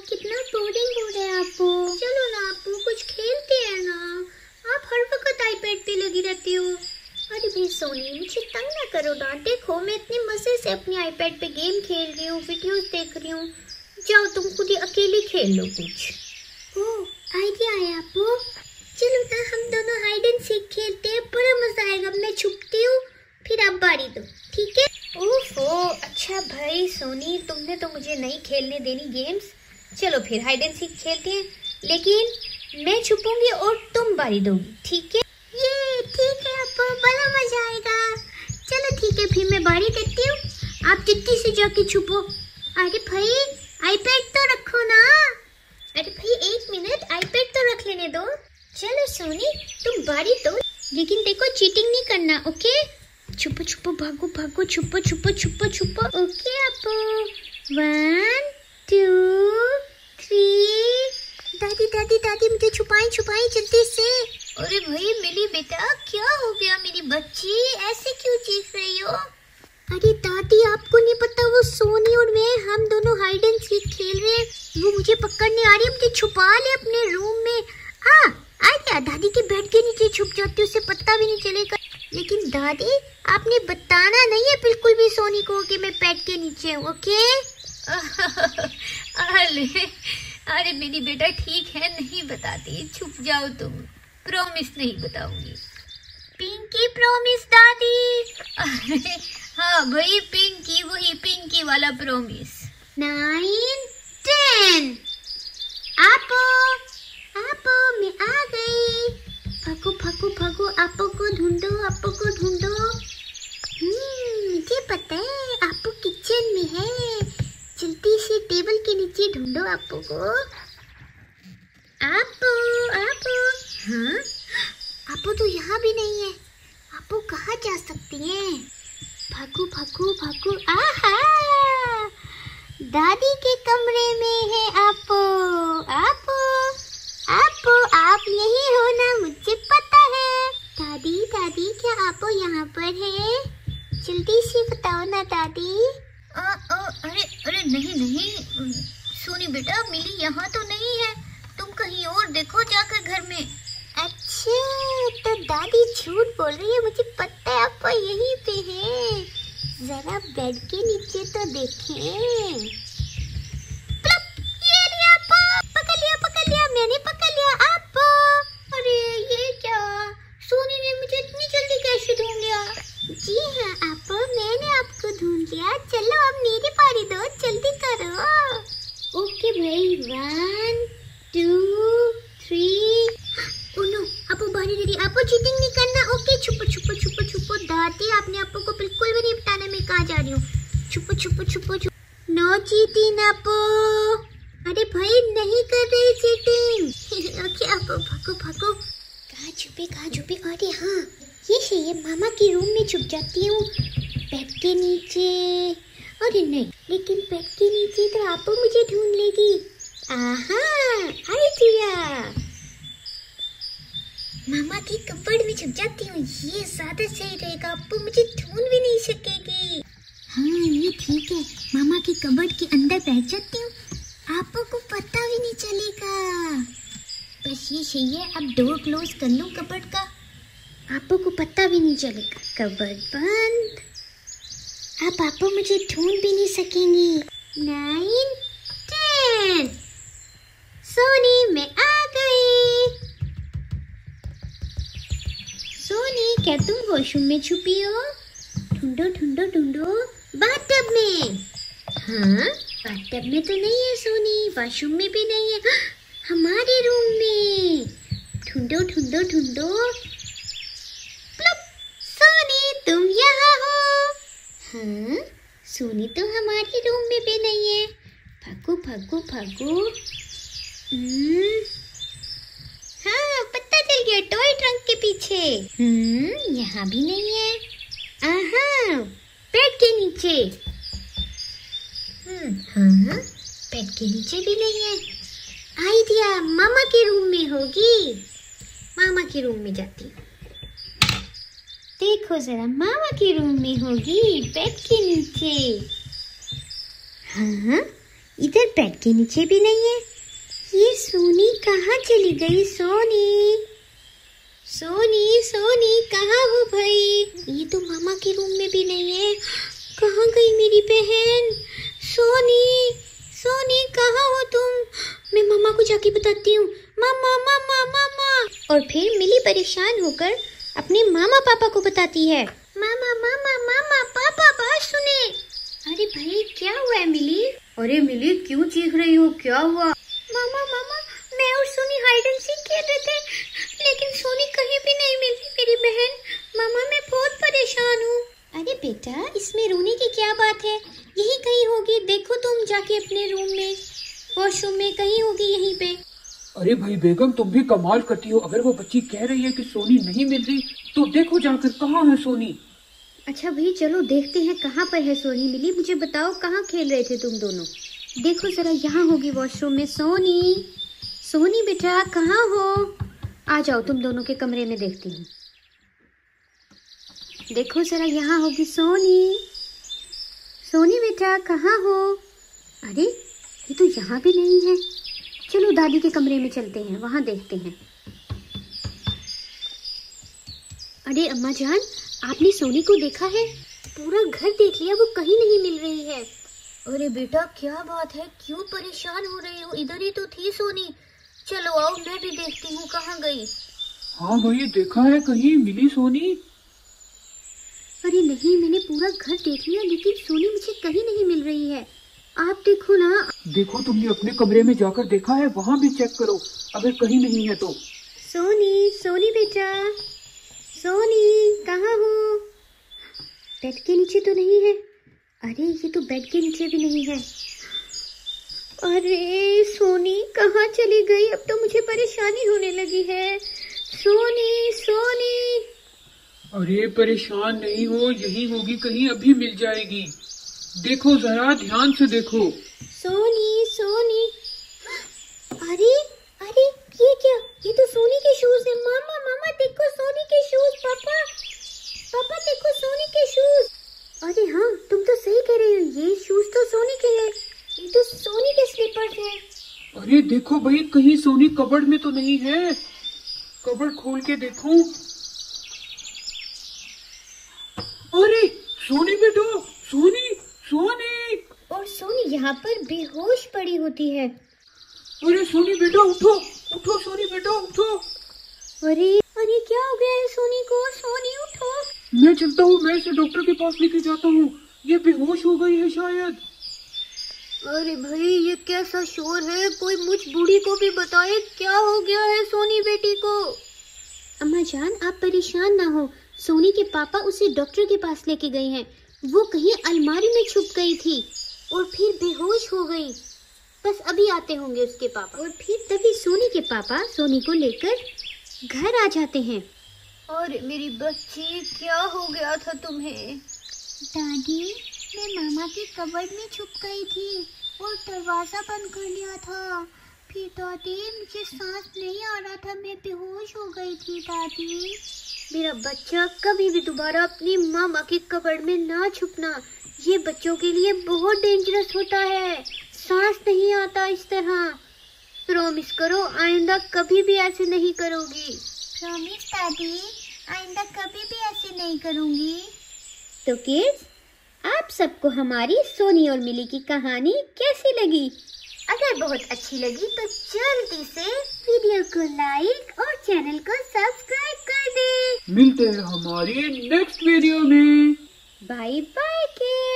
कितना बोरिंग हो रहा है आपको। चलो ना आपको कुछ खेलते हैं ना, आप हर वक्त आईपैड पे लगी रहती हो। अरे भाई सोनी मुझे तंग ना करो ना, देखो मैं इतने मजे से अपने आईपैड पे गेम खेल रही हूँ, वीडियोस देख रही हूँ। जाओ तुम खुद ही अकेले खेल लो कुछ। ओह आइडिया आया आपको, चलो ना हम दोनों हाइड एंड सीक खेलते हैं, बड़ा मजा आएगा। मैं छुपती हूँ फिर आप बारी दो, ठीक है? ओफो अच्छा भाई सोनी तुमने तो मुझे नहीं खेलने देनी गेम्स। चलो फिर हाइड एंड सीक खेलते हैं, लेकिन मैं छुपूंगी और तुम बारी दोगी, ठीक है? ये ठीक है, आपको बड़ा मजा आएगा। चलो ठीक है फिर मैं बारी देती हूँ, आप जितनी से जाके छुपो। अरे भाई आईपैड तो रखो ना। अरे भाई एक मिनट, आईपैड तो रख लेने दो। चलो सोनी तुम बारी दो, लेकिन देखो चीटिंग नहीं करना, ओके? छुपो छुपो भागो भागो, छुपो छुपो छुपो छुपो, ओके आपो। 1 2 3। दादी दादी दादी मुझे छुपाई छुपाई जल्दी से। अरे भाई मिली बेटा क्या हो गया मेरी बच्ची, ऐसे क्यों चीख रही हो? अरे दादी आपको नहीं पता, वो सोनी और मैं हम दोनों हाइड एंड सीक खेल रहे हैं, वो मुझे पकड़ने आ रही है, मुझे छुपा ले अपने रूम में। आ क्या दादी के बेड के नीचे छुप जाती, उसे पता भी नहीं चलेगा। लेकिन दादी आपने बताना नहीं है बिल्कुल भी सोनी को कि मैं बेड के नीचे हूँ, ओके? अरे मेरी बेटा ठीक है नहीं बताती, छुप जाओ तुम, प्रॉमिस नहीं बताऊंगी। पिंकी प्रॉमिस दादी। हाँ भाई पिंकी, वही पिंकी वाला प्रॉमिस। 9 10। आपो आपो मैं आ गई, भागो भागो भागो, आपो को ढूंढो, आपो को ढूंढो। मुझे पता है आपो किचन में है, जल्दी से टेबल के नीचे ढूंढो आपो को। आपो आपो, हाँ आपो तो यहाँ भी नहीं है, आपो कहाँ जा सकती हैं? भागो भागो भागो। आहा दादी के कमरे में है आपो। आपो आपो आप यही हो ना, मुझे पता है। दादी दादी क्या आपो यहाँ पर है? जल्दी से बताओ ना दादी। अरे अरे नहीं नहीं सोनी बेटा मिली यहाँ तो नहीं है, तुम कहीं और देखो जाकर घर में। अच्छा तो दादी झूठ बोल रही है, मुझे पता है आपको यहीं पे है, जरा बेड के नीचे तो देखें। ये लिया आपो, पकड़ लिया मैंने पकड़ लिया आपो। अरे ये क्या, सोनी ने मुझे इतनी जल्दी कैसे ढूंढ लिया? जी हाँ आपो मैंने आपको ढूंढ लिया, चलो अब मेरी बारी दो, जल्दी करो। ओके भाई 1 2 3। नो आपको बारी दे दी, आपको चीटिंग नहीं करना, ओके? छुपो छुपो छुपो छुपो। दादी आपने आपको को बिल्कुल भी नहीं बताना मैं कहाँ जा रही हूँ। छुपो छुपो छुपो छुपो, नो चीटिंग आपो। अरे भाई नहीं कर रही चीटिंग। ओके आपो भागो भागो। कहाँ छुपे? अरे हाँ ये सही है, मामा के रूम में छुप जाती हूँ, बेड के नीचे। अरे नहीं, लेकिन बेड के नीचे तो आपो मुझे ढूंढ लेगी। आहा आइडिया, मामा की कबर्ड में छुप जाती हूँ, ये ज्यादा सही रहेगा, आपको मुझे ढूंढ भी नहीं सकेगी। हाँ ये ठीक है, मामा की कबर्ड के अंदर बैठ जाती हूँ, आपको को पता भी नहीं चलेगा। बस ये सही है, अब डोर क्लोज कर लूँ कबर्ड का, आपको को पता भी नहीं चलेगा। कबर्ड बंद, अब आपको मुझे ढूंढ भी नहीं सकेंगी। 9 10। सोनी मैं आ गई। सोनी क्या तुम वॉशरूम में छुपी हो? ढूंढो ढूंढो ढूंढो। बाथटब में? हाँ बाथटब में तो नहीं है सोनी, वॉशरूम में भी नहीं है, हमारे रूम में। ढूंढो ढूंढो ढूंढो। सोनी तुम यहाँ हो? हाँ सोनी तो हमारे रूम में भी नहीं है, भागो भागो भागो। हाँ पता चल गया, टॉय ट्रंक के पीछे। यहाँ भी नहीं है। आहा बेड के नीचे। हाँ बेड के नीचे भी नहीं है। आइडिया, मामा के रूम में होगी, मामा के रूम में जाती हूँ। देखो जरा, मामा के रूम में होगी, बेड के नीचे। हाँ इधर बेड के नीचे भी नहीं है। ये सोनी कहाँ चली गई? सोनी, सोनी, सोनी कहाँ हो भाई? ये तो मामा के रूम में भी नहीं है। कहाँ गई मेरी बहन? सोनी, सोनी कहाँ हो तुम? मैं मामा को जाके बताती हूँ। मामा, मामा, मामा। और फिर मिली परेशान होकर अपने मामा पापा को बताती है। मामा, मामा, मामा, पापा बात सुने। अरे भाई क्या हुआ है मिली? अरे मिली क्यों चीख रही हो, क्या हुआ? मामा, मामा, मैं और सोनी हाइड एंड सीक खेल रहे थे, लेकिन सोनी कहीं भी नहीं मिली मेरी बहन। मामा मैं बहुत परेशान हूँ। अरे बेटा इसमें रोने की क्या बात है? यही कहीं होगी, देखो तुम जाके अपने रूम में, वॉशरूम में कहीं होगी यहीं पे। अरे भाई बेगम तुम भी कमाल करती हो। अगर वो बच्ची कह रही है कि सोनी नहीं मिल रही तो देखो जाकर कहाँ है सोनी। अच्छा भाई चलो देखते हैं कहाँ पर है सोनी। मिली मुझे बताओ कहाँ खेल रहे थे तुम दोनों? देखो जरा यहाँ होगी वॉशरूम में सोनी। सोनी बेटा कहाँ हो? आ जाओ तुम दोनों के कमरे में देखती हूँ। देखो जरा यहाँ होगी सोनी। सोनी बेटा कहाँ हो? अरे ये तो यहाँ भी नहीं है। चलो दादी के कमरे में चलते हैं, वहाँ देखते हैं। अरे अम्मा जान आपने सोनी को देखा है? पूरा घर देख लिया, वो कहीं नहीं मिल रही है। अरे बेटा क्या बात है, क्यों परेशान हो रही हो? इधर ही तो थी सोनी। चलो आओ मैं भी देखती हूँ कहाँ गई। हाँ भाई देखा है कहीं मिली सोनी? अरे नहीं मैंने पूरा घर देख लिया लेकिन सोनी मुझे कहीं नहीं मिल रही है। आप देखो ना। देखो तुमने अपने कमरे में जाकर देखा है? वहाँ भी चेक करो अगर कहीं नहीं है तो। सोनी, सोनी बेटा, सोनी कहाँ हो? बेड के नीचे तो नहीं है। अरे ये तो बेड के नीचे भी नहीं है। अरे सोनी कहाँ चली गई? अब तो मुझे परेशानी होने लगी है। सोनी, सोनी। अरे परेशान नहीं हो, यही होगी कहीं, अभी मिल जाएगी। देखो जरा ध्यान से देखो। सोनी, सोनी। अरे अरे ये क्या? ये तो सोनी के शूज है। मामा, मामा देखो सोनी के शूज। पापा, पापा देखो सोनी के शूज। अरे हाँ तुम तो सही कह रहे हो, ये शूज तो सोनी के हैं। ये तो सोनी के स्लीपर्स हैं। अरे देखो भाई कहीं सोनी कबर्ड में तो नहीं है? कबर्ड खोल के देखो। अरे सोनी बेटो, सोनी, सोनी। और सोनी यहाँ पर बेहोश पड़ी होती है। अरे सोनी बेटा उठो, उठो सोनी बेटा उठो। अरे अरे क्या हो गया है सोनी को? सोनी उठो। मैं चलता हूँ, मैं इसे डॉक्टर के पास लेके जाता हूँ, ये बेहोश हो गई है शायद। अरे भाई ये कैसा शोर है? कोई मुझ बूढ़ी को भी बताए क्या हो गया है सोनी बेटी को। अम्मा जान आप परेशान ना हो, सोनी के पापा उसे डॉक्टर के पास लेके गए हैं। वो कहीं अलमारी में छुप गई थी और फिर बेहोश हो गई। बस अभी आते होंगे उसके पापा। और फिर तभी सोनी के पापा सोनी को लेकर घर आ जाते हैं। और मेरी बच्ची क्या हो गया था तुम्हें? दादी मैं मामा के कबर्ड में छुप गई थी और दरवाजा बंद कर लिया था। फिर दादी मुझे सांस नहीं आ रहा था, मैं बेहोश हो गई थी। दादी मेरा बच्चा कभी भी दोबारा अपनी मामा के कबर्ड में ना छुपना, ये बच्चों के लिए बहुत डेंजरस होता है। सांस नहीं आता इस तरह। प्रॉमिस करो आइंदा कभी भी ऐसे नहीं करोगी। प्रॉमिस दादी, आइंदा कभी भी ऐसे नहीं करूंगी। तो किड्स आप सबको हमारी सोनी और मिली की कहानी कैसी लगी? अगर बहुत अच्छी लगी तो जल्दी से वीडियो को लाइक और चैनल को सब्सक्राइब कर दे। मिलते हैं हमारी नेक्स्ट वीडियो में। Bye bye kids.